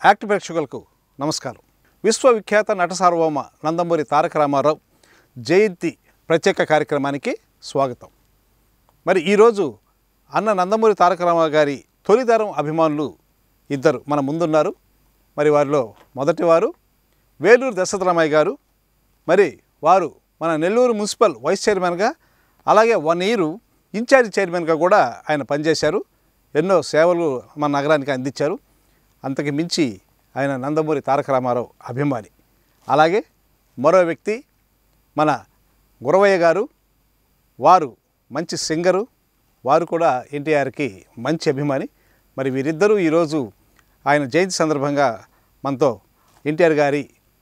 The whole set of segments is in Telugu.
యాక్ట్ ప్రేక్షకులకు నమస్కారం. విశ్వవిఖ్యాత నట సార్వభౌమ నందమూరి తారక రామారావు జయంతి ప్రత్యేక కార్యక్రమానికి స్వాగతం. మరి ఈరోజు అన్న నందమూరి తారక రామారావు గారి తొలితరం అభిమానులు ఇద్దరు మన ముందున్నారు. మరి వారిలో మొదటివారు వేలూరు దశరథరామయ్య గారు. మరి వారు మన నెల్లూరు మున్సిపల్ వైస్ చైర్మన్గా, అలాగే 1 ఇయర్ ఇన్ఛార్జ్ చైర్మన్గా కూడా ఆయన పనిచేశారు. ఎన్నో సేవలు మన నగరానికి అందించారు. అంతకు మించి ఆయన నందమూరి తారక రామారావు అభిమాని. అలాగే మరో వ్యక్తి మన గురవయ్య గారు. వారు మంచి సింగరు, వారు కూడా ఎన్టీఆర్కి మంచి అభిమాని. మరి వీరిద్దరూ ఈరోజు ఆయన జయంతి సందర్భంగా మనతో ఎన్టీఆర్ గారి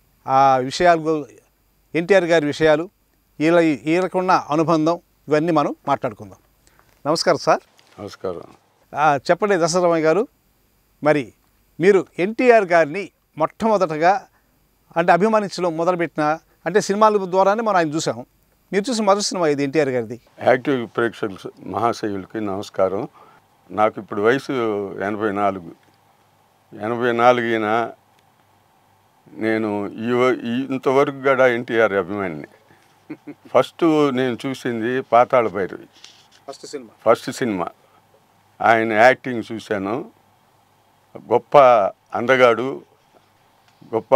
విషయాలు వీళ్ళకున్న అనుబంధం ఇవన్నీ మనం మాట్లాడుకుందాం. నమస్కారం సార్. నమస్కారం. చెప్పండి దశరథరామయ్య గారు, మరి మీరు ఎన్టీఆర్ గారిని మొట్టమొదటగా అంటే అభిమానించడం మొదలుపెట్టిన అంటే సినిమాల ద్వారానే మనం ఆయన చూసాం. మీరు చూసిన మొదటి సినిమా ఇది ఎన్టీఆర్ గారిది. యాక్టివ్ ప్రేక్షకులు మహాశయులకి నమస్కారం. నాకు ఇప్పుడు వయసు 84 నేను ఇంతవరకు కూడా ఎన్టీఆర్ అభిమానిని. ఫస్ట్ నేను చూసింది పాతాళ భైరవి ఫస్ట్ సినిమా. ఆయన యాక్టింగ్ చూశాను. గొప్ప అందగాడు, గొప్ప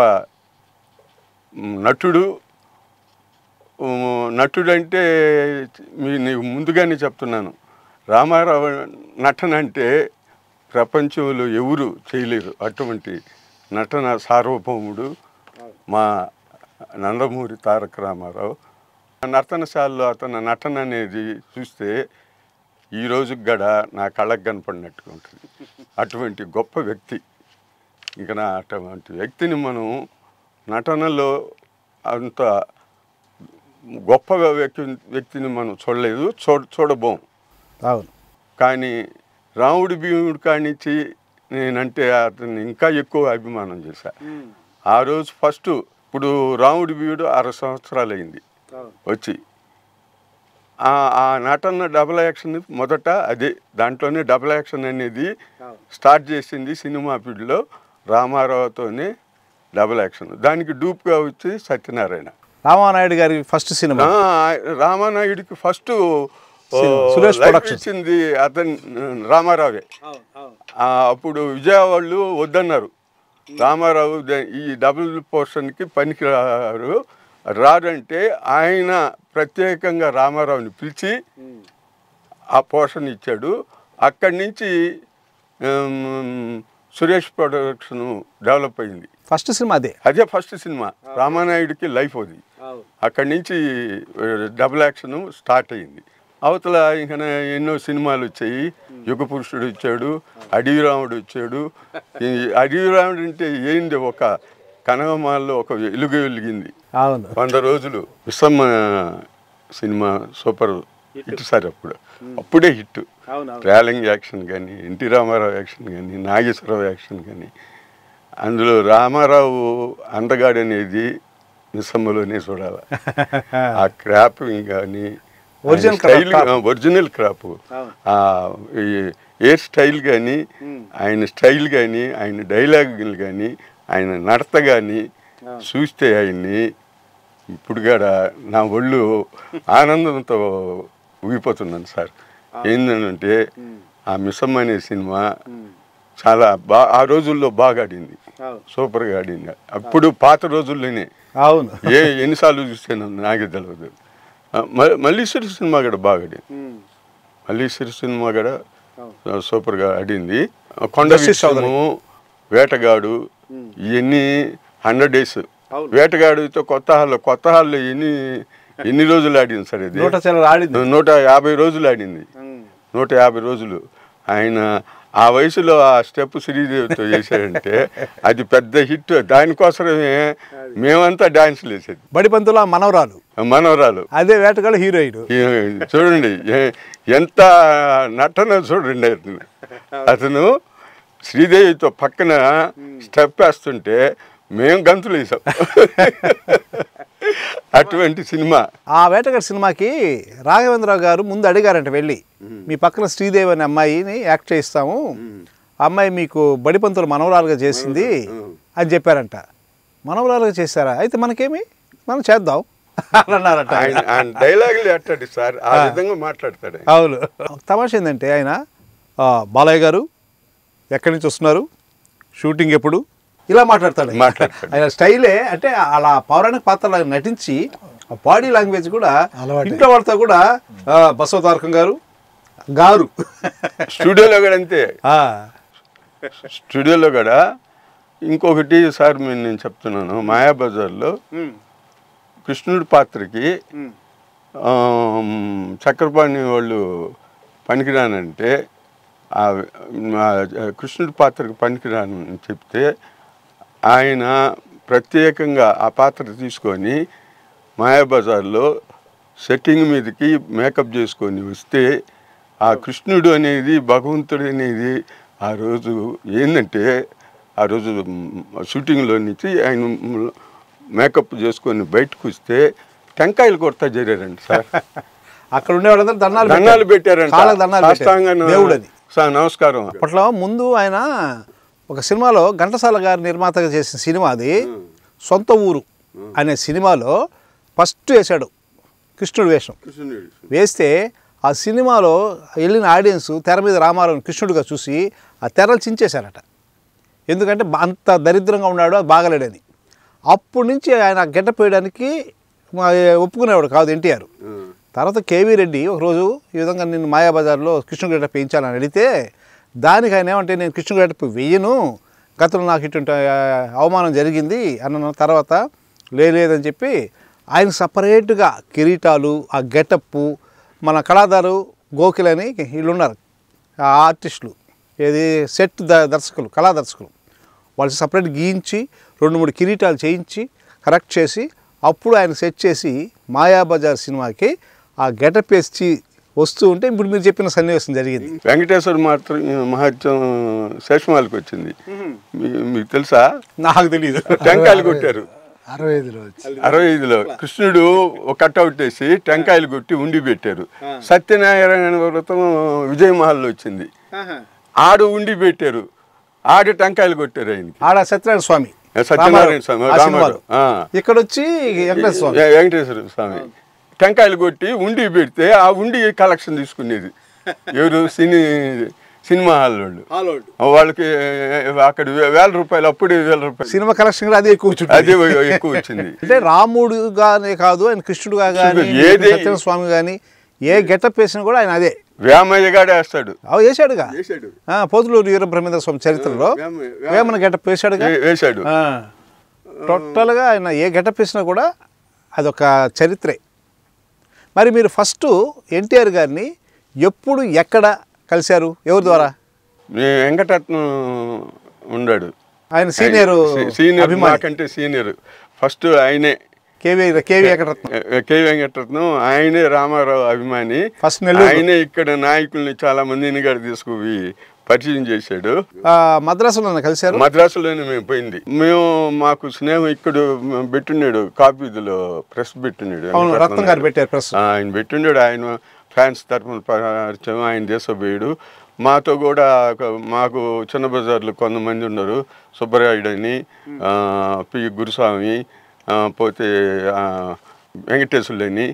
నటుడు అంటే నీకు ముందుగానే చెప్తున్నాను, రామారావు నటన అంటే ప్రపంచంలో ఎవరు చేయలేరు. అటువంటి నటన సార్వభౌముడు మా నందమూరి తారక రామారావు. నర్తనశాలలో అతని నటన అనేది చూస్తే ఈ రోజుకి కూడా నా కళ్ళకు కనపడినట్టుగా ఉంటుంది. అటువంటి గొప్ప వ్యక్తి. ఇంకా అటువంటి వ్యక్తిని మనం నటనలో అంత గొప్ప వ్యక్తిని మనం చూడలేదు, చూడబోం. అవును. కానీ రాముడి భీముడి కానించి నేనంటే అతన్ని ఇంకా ఎక్కువ అభిమానం చేశా. ఆ రోజు ఫస్ట్ ఇప్పుడు రాముడి భీముడు 6 సంవత్సరాలు అయింది వచ్చి. ఆ నటన డబుల్ యాక్షన్ మొదట అదే, దాంట్లోనే డబుల్ యాక్షన్ అనేది స్టార్ట్ చేసింది సినిమా ఫీల్డ్లో. రామారావుతోనే డబుల్ యాక్షన్. దానికి డూప్గా వచ్చి సత్యనారాయణ. రామానాయుడు గారి ఫస్ట్ సినిమా. రామానాయుడికి ఫస్ట్ సురేష్ ఇచ్చింది అతను రామారావే. అప్పుడు విజయవాళ్ళు వద్దన్నారు, రామారావు ఈ డబుల్ పోర్షన్కి పనికి రాడంటే ఆయన ప్రత్యేకంగా రామారావుని పిలిచి ఆ పోర్షన్ ఇచ్చాడు. అక్కడి నుంచి సురేష్ ప్రొడక్షన్ డెవలప్ అయింది. ఫస్ట్ సినిమా అదే ఫస్ట్ సినిమా. రామానాయుడికి లైఫ్ అది. అక్కడి నుంచి డబుల్ యాక్షన్ స్టార్ట్ అయింది. అవతల ఇంకా ఎన్నో సినిమాలు వచ్చాయి. యుగపురుషుడు వచ్చాడు, అడవి రాముడు వచ్చాడు. ఈ అడవి రాముడు అంటే ఏంది, ఒక కనగమాల్లో ఒక వెలుగు వెలిగింది. 100 రోజులు విషమ సినిమా సూపర్ హిట్ సార్. అప్పుడే హిట్. ట్రాలింగ్ యాక్షన్ కానీ, ఎన్టీ రామారావు యాక్షన్ కానీ, నాగేశ్వరరావు యాక్షన్ కానీ. అందులో రామారావు అందగాడు అనేది నిస్సమ్మలోనే చూడాలి. ఆ క్రాపింగ్ కానీ, ఒరిజినల్ క్రాప్, ఎయిర్ స్టైల్ కానీ, ఆయన స్టైల్ కానీ, ఆయన డైలాగులు కానీ, ఆయన నడత కానీ చూస్తే ఆయన్ని ఇప్పుడు కూడా నా ఒళ్ళు ఆనందంతో ఊగిపోతున్నాను సార్. ఏంటంటే ఆ మిస్సమ్మ అనే సినిమా చాలా ఆ రోజుల్లో బాగా ఆడింది, సూపర్గా ఆడింది. అప్పుడు పాత రోజుల్లోనే ఎన్నిసార్లు చూసాను నాకే తెలియదు. మల్లీశ్వరి సినిమా కూడా బాగా ఆడింది. మల్లీశ్వరి సినిమా కూడా సూపర్గా ఆడింది. కొండ విషయము, వేటగాడు, ఇవన్నీ 100 డేస్. వేటగాడితో కొత్త హాల్లో ఎన్ని రోజులు ఆడింది సార్ ఇది? 150 రోజులు ఆడింది. 150 రోజులు. ఆయన ఆ వయసులో ఆ స్టెప్ శ్రీదేవితో చేశాడంటే అది పెద్ద హిట్. దానికోసమే మేమంతా డాన్సులు వేసేది. బడిపంతుల మనవరాలు అదే వేటగాడు హీరోయిన్. చూడండి ఎంత నటన చూడండి. అతను శ్రీదేవితో పక్కన స్టెప్ వేస్తుంటే మేము గంతులు వేసాం. అటువంటి సినిమా. ఆ వేటగాడి సినిమాకి రాఘవేంద్రరావు గారు ముందు అడిగారంట వెళ్ళి, మీ పక్కన శ్రీదేవి అనే అమ్మాయిని యాక్ట్ చేయిస్తాము, అమ్మాయి మీకు బడిపంతులు మనవరాలుగా చేసింది అని చెప్పారంట. మనవరాలుగా చేశారా, అయితే మనకేమి, మనం చేద్దాం అని అన్నారట. ఆయన డైలాగులు ఎట్టాడు సార్, ఆ విధంగా మాట్లాడతాడు. అవును. తమాషా ఏంటంటే ఆయన బాలయ్య గారు ఎక్కడి నుంచి వస్తున్నారు, షూటింగ్ ఎప్పుడు, ఇలా మాట్లాడతాడు. ఆయన స్టైలే అంటే అలా పౌరాణిక పాత్రలాగా నటించి బాడీ లాంగ్వేజ్ కూడా ఇంట్లో వాళ్ళతో కూడా బసవతారకం గారు స్టూడియోలో కూడా అంతే. స్టూడియోలో కూడా ఇంకొకటి సార్ నేను చెప్తున్నాను, మాయాబజార్లో కృష్ణుడి పాత్రకి చక్రపాణి వాళ్ళు పనికిరానంటే కృష్ణుడి పాత్రకి పనికిరానని చెప్తే ఆయన ప్రత్యేకంగా ఆ పాత్ర తీసుకొని మాయాబజార్లో సెట్టింగ్ మీదకి మేకప్ చేసుకొని వస్తే ఆ కృష్ణుడు అనేది భగవంతుడు అనేది ఆ రోజు ఏంటంటే ఆ రోజు షూటింగ్లో నుంచి ఆయన మేకప్ చేసుకొని బయటకు వస్తే టెంకాయలు కొడతా జరిగారండి సార్. అక్కడ ఉండేవాళ్ళందరూ దండాలు పెట్టారంట, దేవుడని. సార్ నమస్కారం. అప్పట్లో ముందు ఆయన ఒక సినిమాలో ఘంటసాల గారి నిర్మాతగా చేసిన సినిమా, అది సొంత ఊరు అనే సినిమాలో ఫస్ట్ వేశాడు కృష్ణుడు వేషం. వేస్తే ఆ సినిమాలో వెళ్ళిన ఆడియన్స్ తెర మీద రామారావు కృష్ణుడిగా చూసి ఆ తెరలు చించేశారట. ఎందుకంటే అంత దరిద్రంగా ఉన్నాడు, అది బాగలేడని. అప్పటి నుంచి ఆయన గెటప్ వేయడానికి ఒప్పుకునేవాడు కాదు ఎన్టీఆర్. తర్వాత కేవీ రెడ్డి ఒకరోజు ఈ విధంగా నేను మాయాబజార్లో కృష్ణుడు గెటప్ వేయించాలని అడిగితే దానికి ఆయన ఏమంటే నేను కృష్ణుడు గెటప్ వేయను, గతంలో నాకు ఇటువంటి అవమానం జరిగింది అన్న తర్వాత లేదని చెప్పి ఆయన సపరేట్గా కిరీటాలు, ఆ గెటప్పు, మన కళాదారు గోకిల్ అని వీళ్ళు ఉన్నారు ఆ ఆర్టిస్టులు, ఏది సెట్ దర్శకులు, కళా దర్శకులు, వాళ్ళు సపరేట్ గీయించి 2-3 కిరీటాలు చేయించి కరెక్ట్ చేసి అప్పుడు ఆయన సెట్ చేసి మాయాబజార్ సినిమాకి ఆ గెటప్ వేసి వస్తూ ఉంటే ఇప్పుడు మీరు చెప్పిన సన్నివేశం జరిగింది. వెంకటేశ్వర మహత్యం శేషమాలకి వచ్చింది, మీకు తెలుసా? నాకు తెలియదు. టెంకాయలు కొట్టారు 65లో కృష్ణుడు ఒక కట్అవుట్ వేసి టెంకాయలు కొట్టి ఉండి పెట్టారు. సత్యనారాయణ వ్రతం విజయమహల్లో వచ్చింది, ఆడు ఉండి పెట్టారు, ఆడు టెంకాయలు కొట్టారు ఆయనకి. ఆడ సత్యనారాయణ స్వామి రామారావు ఇక్కడ వచ్చి వెంకటేశ్వర స్వామి టెంకాయలు కొట్టి ఉండి పెడితే ఆ ఉండి కలెక్షన్ తీసుకునేది ఎవరు? సినిమా హాల్ వాళ్ళకి అక్కడ 1000 రూపాయలు, అప్పుడే 1000 రూపాయలు సినిమా కలెక్షన్ కూడా అదే ఎక్కువ వచ్చింది. అంటే రాముడుగానే కాదు, ఆయన కృష్ణుడుగా కానీ సత్యనారాయణ స్వామి కానీ ఏ గెటప్ వేసినా కూడా ఆయన అదే. వేమయ్య గాడే వేస్తాడు, వేసాడుగా. పోతులూరు వీరబ్రహ్మేంద్ర స్వామి చరిత్రలో వేమన గెటప్ వేసాడు. టోటల్గా ఆయన ఏ గెటప్ వేసినా కూడా అదొక చరిత్రే. మరి మీరు ఫస్ట్ ఎన్టీఆర్ గారిని ఎప్పుడు ఎక్కడ కలిశారు, ఎవరి ద్వారా? వెంకటరత్నం ఉన్నాడు, ఆయన సీనియర్ మాకంటే సీనియర్. ఫస్ట్ ఆయనే కేవీ వెంకటరత్నం, ఆయనే రామారావు అభిమాని. ఫస్ట్ ఆయనే ఇక్కడ నాయకుల్ని చాలా మందిని కూడా తీసుకుపోయి పరిచయం చేశాడు. మద్రాసులో కలిశారు. మద్రాసులోనే మేము పోయింది. మాకు స్నేహం ఇక్కడ పెట్టున్నాడు, కాపీదిలో ప్రెస్ పెట్టున్నాడు, రత్నం గారు పెట్టారు ప్రెస్. ఆయన పెట్టున్నాడు. ఆయన ఫ్యాన్స్ తరఫున పరిచయం, ఆయన దేశపోయాడు. మాతో కూడా మాకు చిన్న బజార్లు కొంతమంది ఉన్నారు, సుబ్బరాయుడు అని, పి గురుస్వామి, పోతే వెంకటేశ్వరులని,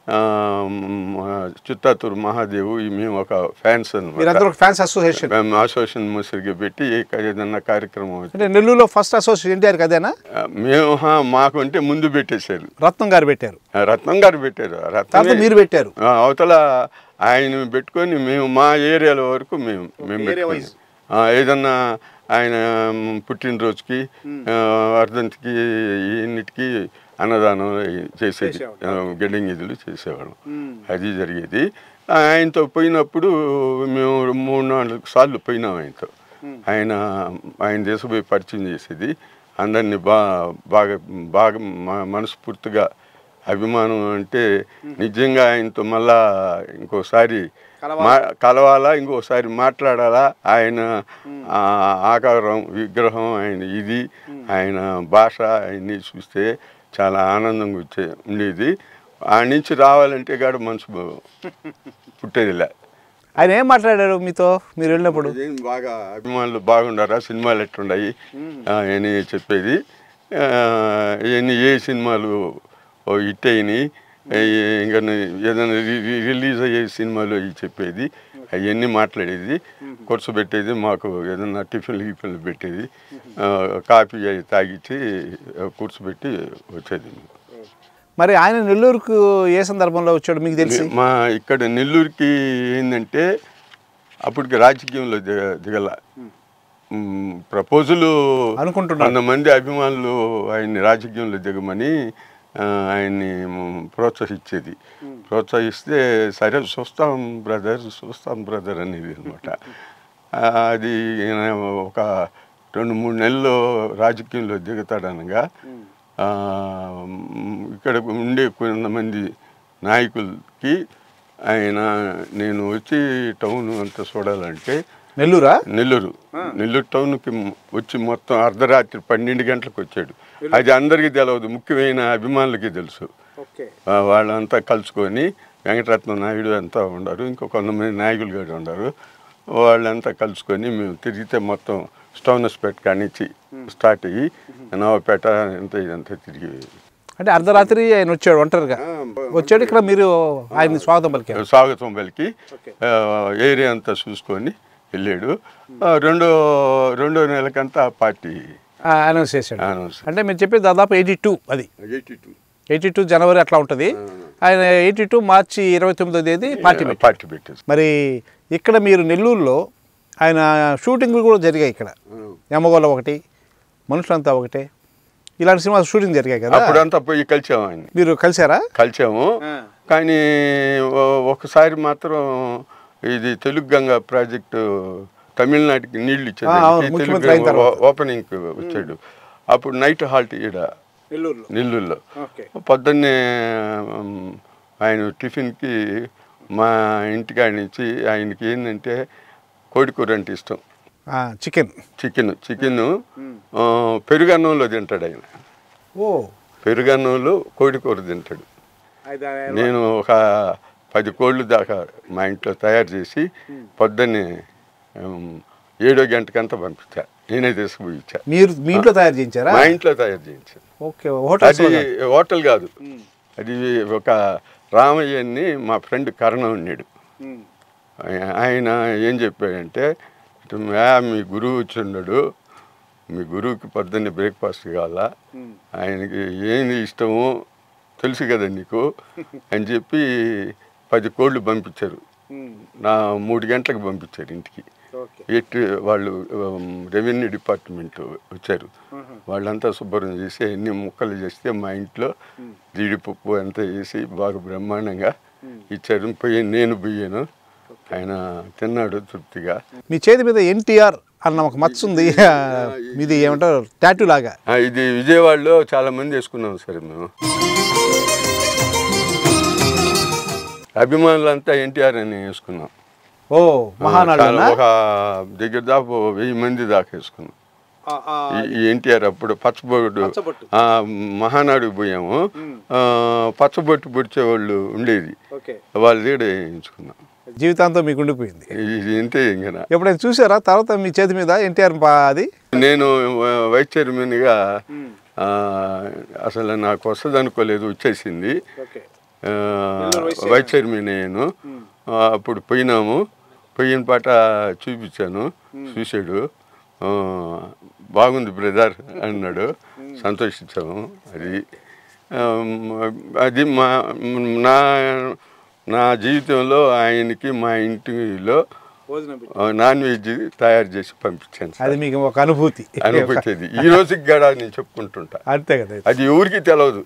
చిత్తాతూరు మహాదేవు, మేము ఒక ఫ్యాన్స్ అసోసియేషన్ ముసిరిగా పెట్టి ఏదన్నా కార్యక్రమం. నెల్లూరులో ఫస్ట్ అసోసియేషన్ ఎన్టీఆర్ కదేనా? మేము మాకు అంటే ముందు పెట్టేశారు, రత్నం గారు పెట్టారు. రత్నం మీరు పెట్టారు. అవతల ఆయన పెట్టుకొని మేము మా ఏరియాల వరకు మేము ఏదన్నా ఆయన పుట్టినరోజుకి, వర్ధంతికి, ఇన్నిటికి అన్నదానం చేసేది, గెడ్డింగ్ ఇదులు చేసేవాళ్ళం. అది జరిగేది. ఆయనతో పోయినప్పుడు మేము 3-4 సార్లు పోయినాం ఆయనతో. ఆయన దేశపోయి పరిచయం చేసేది, అందరినీ బాగా మనస్ఫూర్తిగా అభిమానం. అంటే నిజంగా ఆయనతో మళ్ళా ఇంకోసారి కలవాలా, ఇంకోసారి మాట్లాడాలా. ఆయన ఆకారం, విగ్రహం, ఆయన ఇది, ఆయన భాష ఆయన్ని చూస్తే చాలా ఆనందంగా ఉండేది. ఆ నుంచి రావాలంటే కాడ మనసు పుట్టేదిలే. ఆయన ఏం మాట్లాడారు మీతో మీరు వెళ్ళినప్పుడు? బాగా అభిమానులు బాగుండారా, సినిమాలు ఎట్లున్నాయి అని చెప్పేది. ఇవన్నీ ఏ సినిమాలు హిట్ అయినాయి, ఇంకా ఏదైనా రిలీజ్ అయ్యే సినిమాలు అవి చెప్పేది, అవన్నీ మాట్లాడేది. కూర్చోబెట్టేది, మాకు ఏదైనా టిఫిన్లు పెట్టేది, కాఫీ అవి తాగిచ్చి కూర్చోబెట్టి వచ్చేది. మరి ఆయన నెల్లూరుకు ఏ సందర్భంలో వచ్చాడు మీకు తెలిసి? మా ఇక్కడ నెల్లూరుకి ఏంటంటే అప్పటికి రాజకీయంలో దిగల ప్రపోజలు అనుకుంటున్నా, 100 మంది అభిమానులు ఆయన్ని రాజకీయంలో దిగమని ఆయన్ని ప్రోత్సహించేది. ప్రోత్సహిస్తే సరే చూస్తాం బ్రదర్ అనేది అనమాట. అది ఒక 2-3 నెలల్లో రాజకీయంలో దిగుతాడనగా ఇక్కడ ఉండే కొంతమంది నాయకులకి ఆయన నేను వచ్చి టౌన్ అంతా చూడాలంటే నెల్లూరు టౌన్కి వచ్చి మొత్తం అర్ధరాత్రి 12 గంటలకు వచ్చాడు. అది అందరికీ తెలియదు, ముఖ్యమైన అభిమానులకి తెలుసు. వాళ్ళంతా కలుసుకొని వెంకటరత్న నాయుడు అంతా ఉన్నారు, ఇంకో కొంతమంది నాయకులు కూడా ఉన్నారు. వాళ్ళంతా కలుసుకొని మేము తిరిగితే మొత్తం స్టౌనస్పేట కానిచ్చి స్టార్ట్ అయ్యి నవాపేట ఇదంతా తిరిగి, అంటే అర్ధరాత్రి ఆయన వచ్చాడు ఒంటరిగా వచ్చాడు. ఇక్కడ మీరు ఆయన స్వాగతం పలికి ఏరియా అంతా చూసుకొని వెళ్ళాడు. రెండో నెలకంతా పార్టీ అనౌన్స్ చేశాడు. అంటే మీరు చెప్పేది దాదాపు 82, అది 82 జనవరి అట్లా ఉంటుంది. ఆయన 82 మార్చి 29వ తేదీ పార్టీ పెట్టారు. మరి ఇక్కడ మీరు నెల్లూరులో ఆయన షూటింగ్లు కూడా జరిగాయి. ఇక్కడ యమగోళ ఒకటి, మనుషులంతా ఒకటే, ఇలాంటి సినిమా షూటింగ్ జరిగాయి కదా. అప్పుడంతా పోయి కలిసాము. ఆయన మీరు కలిసాము. కానీ ఒకసారి మాత్రం ఇది తెలుగు గంగా ప్రాజెక్టు తమిళనాడుకి నీళ్లు ఇచ్చేది, ఓపెనింగ్ వచ్చాడు. అప్పుడు నైట్ హాల్ట్ ఈడ నెల్లూరులో. పొద్దున్నే ఆయన టిఫిన్కి మా ఇంటికాడ నుంచి ఆయనకి ఏంటంటే కోడికూర అంటే ఇష్టం, చికెన్ పెరుగన్నంలో తింటాడు ఆయన. పెరుగన్నంలో కోడికూర తింటాడు. నేను ఒక 10 కోళ్ళు దాకా మా ఇంట్లో తయారు చేసి పొద్దున్నే 7 గంటకంతా పంపించా. నేనే తీసుకుపోయి ఇచ్చా. మీ ఇంట్లో తయారు చేయించారా? మా ఇంట్లో తయారు చేయించాను. అది హోటల్ కాదు, అది ఒక రామయ్యని మా ఫ్రెండ్ కరణం ఉన్నాడు. ఆయన ఏం చెప్పాడంటే, మీ గురువు వచ్చి ఉన్నాడు, మీ గురువుకి పొద్దున్నే బ్రేక్ఫాస్ట్ కావాలా, ఆయనకి ఏంది ఇష్టమో తెలుసు కదా నీకు అని చెప్పి 10 కోళ్ళు పంపించారు. నా 3 గంటలకు పంపించారు ఇంటికి. వాళ్ళు రెవెన్యూ డిపార్ట్మెంట్ వచ్చారు. వాళ్ళంతా శుభ్రం చేసి అన్ని ముక్కలు చేస్తే మా ఇంట్లో జీడిపప్పు అంతా వేసి బాగా బ్రహ్మాండంగా ఇచ్చారు. నేను పోయాను, ఆయన తిన్నాడు తృప్తిగా. మీ చేతి మీద ఎన్టీఆర్ అన్న ఒక మచ్చ ఉంది, ఇది ఏమంటారు టాటూ లాగా. ఇది విజయవాడలో చాలా మంది వేసుకున్నాం సార్. మేము అభిమానులంతా ఎన్టీఆర్ అని వేసుకున్నాం. ఒక దగ్గర దాకా 1000 మంది దాకా వేసుకున్నాం. ఈ ఎన్టీఆర్ అప్పుడు పచ్చబొట్టు మహానాడుకు పోయాము, పచ్చబొట్టు పొడిచేవాళ్ళు ఉండేది, వాళ్ళ దగ్గర వేయించుకున్నాం. జీవితాంతం మీకు ఉండిపోయింది ఇంతే. ఇంకా ఎప్పుడైనా చూసారా తర్వాత మీ చేతి మీద ఎన్టీఆర్? అది నేను వైస్ చైర్మన్గా అసలు నాకు వస్తుంది అనుకోలేదు, వచ్చేసింది. వైస్ చైర్మన్ అయ్యాను. అప్పుడు పోయిన పాట చూపించాను, చూశాడు, బాగుంది బ్రదర్ అన్నాడు, సంతోషించాము. అది నా జీవితంలో ఆయనకి మా ఇంటిలో నాన్ వెజ్ తయారు చేసి పంపించాను. అది మీకు ఒక అనుభూతి. అది ఈ రోజుకి కూడా నేను చెప్పుకుంటుంటా. అంతే కదా, అది ఎవరికి తెలియదు.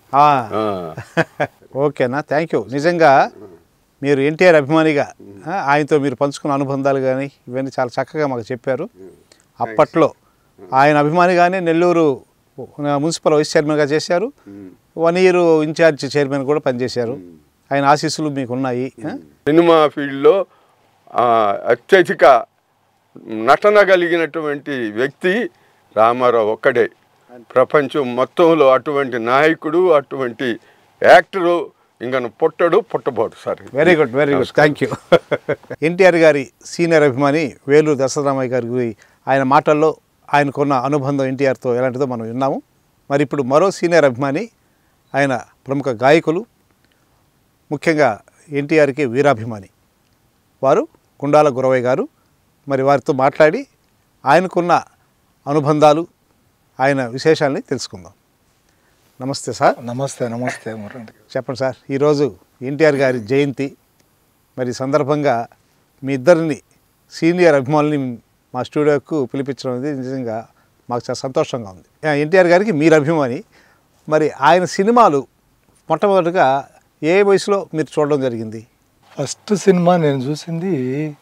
ఓకేనా, థ్యాంక్ యూ. నిజంగా మీరు ఎన్టీఆర్ అభిమానిగా ఆయనతో మీరు పంచుకున్న అనుబంధాలు కానీ ఇవన్నీ చాలా చక్కగా మాకు చెప్పారు. అప్పట్లో ఆయన అభిమానిగానే నెల్లూరు మున్సిపల్ వైస్ చైర్మన్గా చేశారు, 1 year ఇన్ఛార్జ్ చైర్మన్ కూడా పనిచేశారు. ఆయన ఆశీస్సులు మీకు ఉన్నాయి. సినిమా ఫీల్డ్లో అత్యధిక నటన కలిగినటువంటి వ్యక్తి రామారావు ఒక్కడే. ప్రపంచం మొత్తంలో అటువంటి నాయకుడు, అటువంటి యాక్టరు ఇంకా పుట్టడు పుట్టబోడు sir. Very good, very good, thank you. NTR గారి సీనియర్ అభిమాని వేలూరు దశరథరామయ్య గారి ఆయన మాటల్లో ఆయనకున్న అనుబంధం ఎన్టీఆర్తో ఎలాంటిదో మనం విన్నాము. మరి ఇప్పుడు మరో సీనియర్ అభిమాని, ఆయన ప్రముఖ గాయకులు, ముఖ్యంగా ఎన్టీఆర్కి వీరాభిమాని, వారు గుండాల గురవయ్య గారు. మరి వారితో మాట్లాడి ఆయనకున్న అనుబంధాలు, ఆయన విశేషాలని తెలుసుకుందాం. నమస్తే సార్. నమస్తే. నమస్తే మురళి. చెప్పండి సార్, ఈరోజు ఎన్టీఆర్ గారి జయంతి, మరి సందర్భంగా మీ ఇద్దరిని సీనియర్ అభిమానుల్ని మా స్టూడియోకు పిలిపించడం అనేది నిజంగా మాకు చాలా సంతోషంగా ఉంది. ఎన్టీఆర్ గారికి మీరు అభిమాని, మరి ఆయన సినిమాలు మొట్టమొదటిగా ఏ వయసులో మీరు చూడడం జరిగింది? ఫస్ట్ సినిమా నేను చూసింది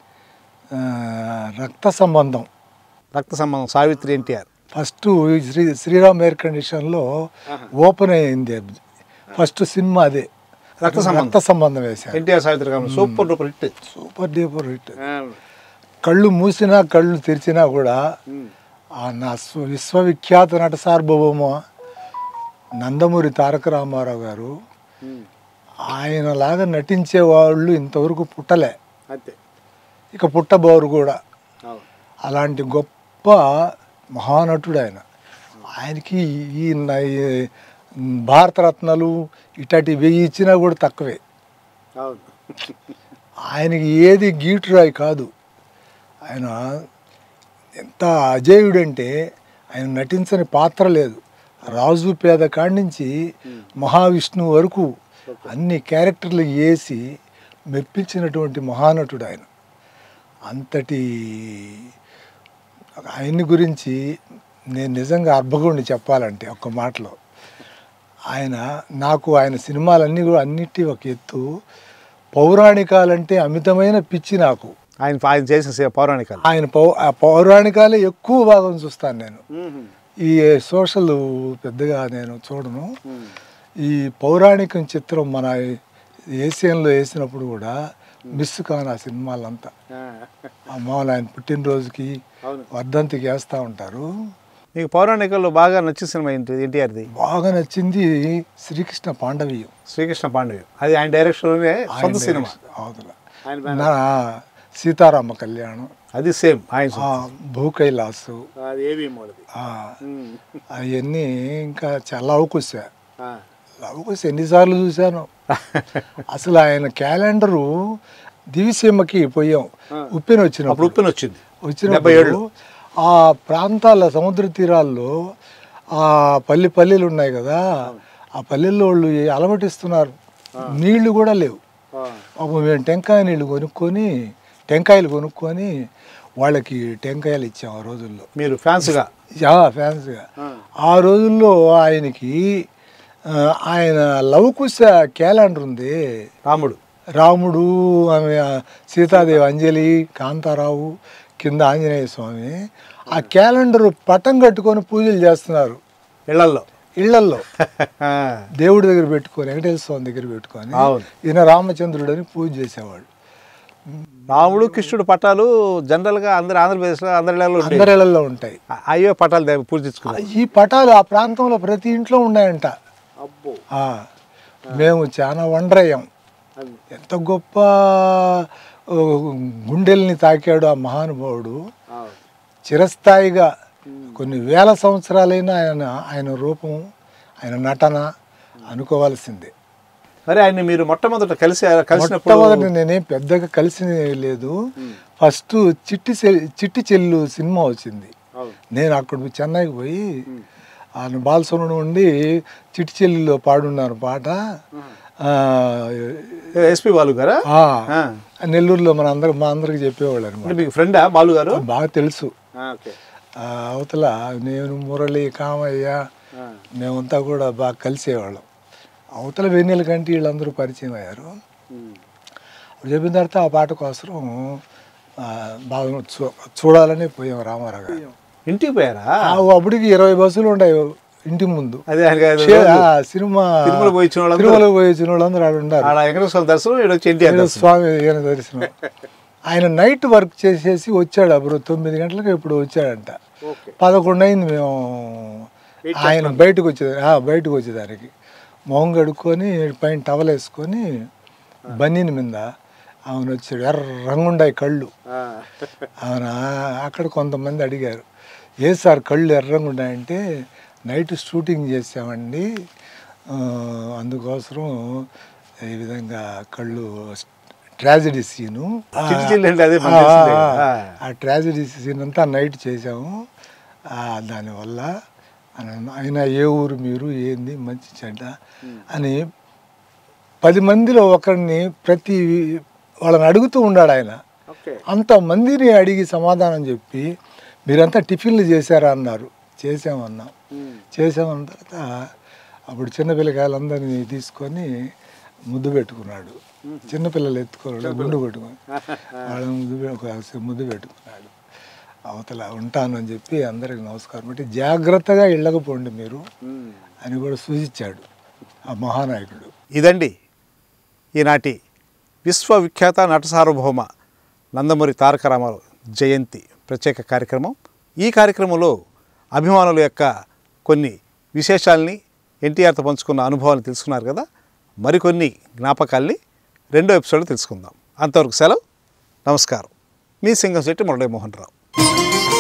రక్త Sambandham. Raktha Sambandham, Savitri NTR. First Sriram air కండిషన్లో ఓపెన్ అయింది ఫస్ట్ సినిమా అదే. రక్త సంబంధం వేశారు. NTR Savitri super duper hit. Super duper hit. కళ్ళు మూసినా కళ్ళు తెరిచినా కూడా నా విశ్వవిఖ్యాత నట సార్వభౌమ నందమూరి తారక రామారావు గారు ఆయనలాగా నటించే వాళ్ళు ఇంతవరకు పుట్టలే, ఇక పుట్టబోరు కూడా. అలాంటి గొప్ప మహానటుడు ఆయన. ఆయనకి ఈ భారతరత్నాలు ఇట్లాంటి 1000 ఇచ్చినా కూడా తక్కువే. ఆయనకి ఏది గీటురాయి కాదు. ఆయన ఎంత అజేయుడంటే ఆయన నటించని పాత్ర లేదు. రాజు పేద కాడి నుంచి మహావిష్ణువు వరకు అన్ని క్యారెక్టర్లు వేసి మెప్పించినటువంటి మహానటుడు ఆయన. అంతటి ఆయన్ని గురించి నేను నిజంగా అర్భగుండి చెప్పాలంటే ఒక్క మాటలో, నాకు ఆయన సినిమాలన్నీ కూడా అన్నిటి ఒక ఎత్తు. పౌరాణికాలంటే అమితమైన పిచ్చి నాకు. ఆయన చేసిన పౌరాణికాలు, ఆయన పౌరాణికాలే ఎక్కువ భాగం చూస్తాను నేను. ఈ సోషల్ పెద్దగా నేను చూడను. ఈ పౌరాణికం చిత్రం మన ఏషియన్లో వేసినప్పుడు కూడా మిస్ కాను ఆ సినిమాలంతా. మామూలు ఆయన పుట్టినరోజుకి వర్ధంతికి వేస్తూ ఉంటారు. మీకు పౌరాణికల్లో బాగా నచ్చిన సినిమా ఏంటి ఎన్టీఆర్ది? బాగా నచ్చింది శ్రీకృష్ణ పాండవీయం. శ్రీకృష్ణ పాండవీయం అది ఆయన డైరెక్షన్లోనే సొంత సినిమా. నా సీతారామ కళ్యాణం అది సేమ్ ఆయన. భూకైలాసు అవన్నీ ఇంకా చాలా లవకుశ ఎన్నిసార్లు చూశాను. అసలు ఆయన క్యాలెండరు దివిసీమకి పోయాం, ఉప్పెన వచ్చినప్పుడు ఆ ప్రాంతాల సముద్ర తీరాల్లో ఆ పల్లెలు ఉన్నాయి కదా, ఆ పల్లెల్లో వాళ్ళు అలమటిస్తున్నారు. నీళ్లు కూడా లేవు. అప్పుడు మేము టెంకాయలు కొనుక్కొని వాళ్ళకి టెంకాయలు ఇచ్చాం ఆ రోజుల్లో. మీరు ఫ్యాన్స్గా? ఆ రోజుల్లో ఆయనకి ఆయన లవకుశ క్యాలెండర్ ఉంది. రాముడు ఆమె సీతాదేవి, అంజలి, కాంతారావు, కింద ఆంజనేయ స్వామి. ఆ క్యాలెండర్ పటం కట్టుకొని పూజలు చేస్తున్నారు ఇళ్లల్లో. దేవుడి దగ్గర పెట్టుకొని, వెంకటేశ్వర స్వామి దగ్గర పెట్టుకొని ఈయన రామచంద్రుడు అని పూజ చేసేవాడు. రాముడు కృష్ణుడు పటాలు జనరల్గా అందరు ఆంధ్రప్రదేశ్లో అందరిళ్లలో ఉంటాయి. అయ్యో పటాలు పూజించుకున్నారు. ఈ పటాలు ఆ ప్రాంతంలో ప్రతి ఇంట్లో ఉన్నాయంట. మేము చాలా వండర్ అయ్యాం. ఎంత గొప్ప గుండెల్ని తాకాడు ఆ మహానుభావుడు. చిరస్థాయిగా కొన్ని వేల సంవత్సరాలైనా ఆయన రూపం, ఆయన నటన అనుకోవాల్సిందే. సరే, ఆయన మీరు మొట్టమొదట మొట్టమొదటి నేనేం పెద్దగా కలిసి లేదు. ఫస్ట్ చిట్టి చెల్లు సినిమా వచ్చింది. నేను అక్కడ చెన్నైకి పోయి బాలసుబ్రహ్మణ్యం ఉండి చిట్టి చెల్లిలో పాడున్నాను పాట. ఎస్పి బాలు గారా? నెల్లూరులో మా అందరికి చెప్పేవాళ్ళు అనమాట. మీకు ఫ్రెండా బాలు గారు? బాగా తెలుసు. అవతల నేను, మురళి, కామయ్య మేమంతా కూడా బాగా కలిసేవాళ్ళం. అవతల వెన్నెల కంటి వీళ్ళందరూ పరిచయం అయ్యారు. అప్పుడు చెప్పిన తర్వాత ఆ పాట కోసం బాగా చూడాలని పోయాం రామారావు గారు ఇంటికి. పోయారా? అప్పటికి 20 బస్సులు ఉంటాయి ఇంటి ముందు. అదే సినిమా తిరుమల పోయి వచ్చిన వాళ్ళందరూ ఆడ ఉన్నారు. స్వామి దర్శనం. ఆయన నైట్ వర్క్ చేసేసి వచ్చాడు. అప్పుడు 9 గంటలకు ఇప్పుడు వచ్చాడంట. 11 అయింది మేము ఆయన బయటకు వచ్చేదానికి. మొహం కడుక్కొని పైన టవల్ వేసుకొని బనీని మీద ఆయన వచ్చాడు. ఎర్రంగుండాయి కళ్ళు. ఆయన అక్కడ కొంతమంది అడిగారు, ఏ సార్ కళ్ళు ఎర్రంగుండాయంటే, నైట్ షూటింగ్ చేసామండి, అందుకోసం ఈ విధంగా కళ్ళు ట్రాజడీ సీను, ఆ ట్రాజడీ సీన్ అంతా నైట్ చేసాము, దానివల్ల అయినా ఏ ఊరు మీరు, ఏంది మంచి చెడ్డ అని 10 మందిలో ఒకరిని వాళ్ళని అడుగుతూ ఉన్నాడు ఆయన. అంతమందిని అడిగి సమాధానం చెప్పి, మీరంతా టిఫిన్లు చేశారా అన్నారు. చేసామన్నాం. చేసామన్న తర్వాత అప్పుడు చిన్నపిల్లకాయలందరినీ తీసుకొని ముద్దు పెట్టుకున్నాడు. చిన్నపిల్లలు ఎత్తుకోవాలి, గుండు పెట్టుకొని వాళ్ళని ముద్దు పెట్టుకున్నాడు. అవతల ఉంటాను అని చెప్పి అందరికి నమస్కారం పెట్టి, జాగ్రత్తగా ఇళ్ళకపోండి మీరు అని కూడా సూచించాడు ఆ మహానాయకుడు. ఇదండి ఈనాటి విశ్వవిఖ్యాత నట సార్వభౌమ నందమూరి తారక రామారావు జయంతి ప్రత్యేక కార్యక్రమం. ఈ కార్యక్రమంలో అభిమానుల యొక్క కొన్ని విశేషాలని, ఎన్టీఆర్తో పంచుకున్న అనుభవాలను తెలుసుకున్నారు కదా. మరికొన్ని జ్ఞాపకాల్ని 2వ ఎపిసోడ్లో తెలుసుకుందాం. అంతవరకు సెలవు. నమస్కారం. మీ సింగంశెట్టి మురళీమోహన్ రావు.